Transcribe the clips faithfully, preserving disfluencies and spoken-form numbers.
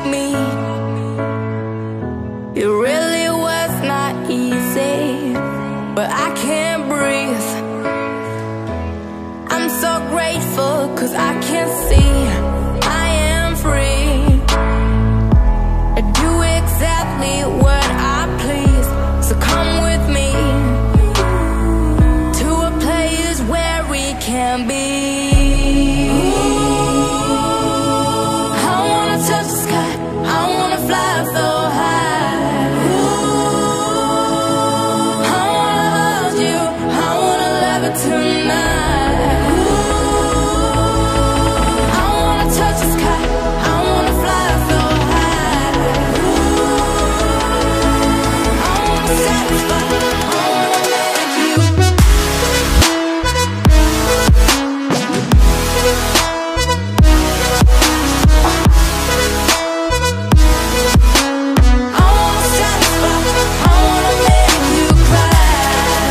me. It really was not easy, but I can't breathe. I'm so grateful, cause I can see I am free. I do exactly what I please, so come with me to a place where we can be. I wanna touch the sky, I wanna fly so high. I wanna hold you, I wanna love it tonight. I wanna touch the sky, I wanna fly so high. I wanna satisfy, I wanna make you. I wanna satisfy, I wanna make you cry.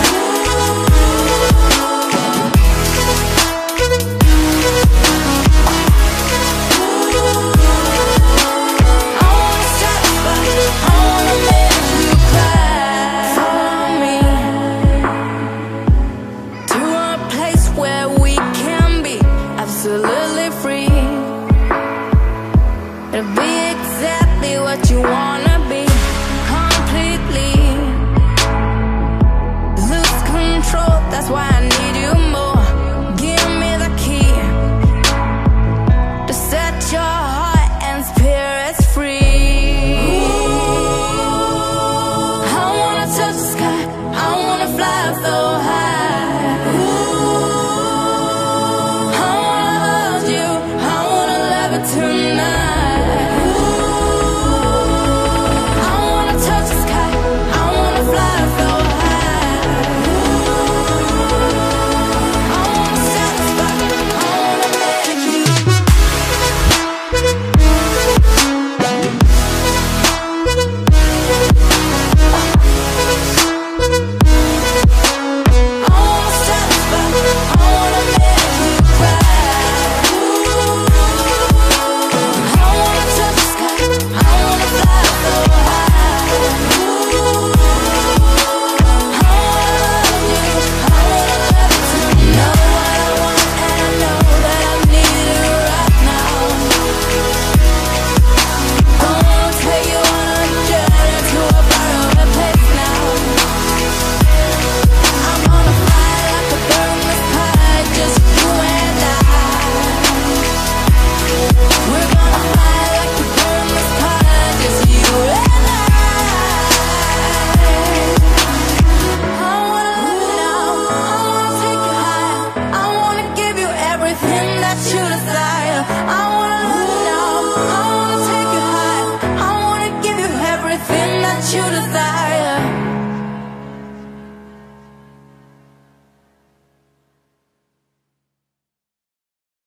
I wanna satisfy, I wanna make you cry. Follow me to a place where we can be absolutely free. It'll be exactly what you wanna be, completely lose control. That's why I need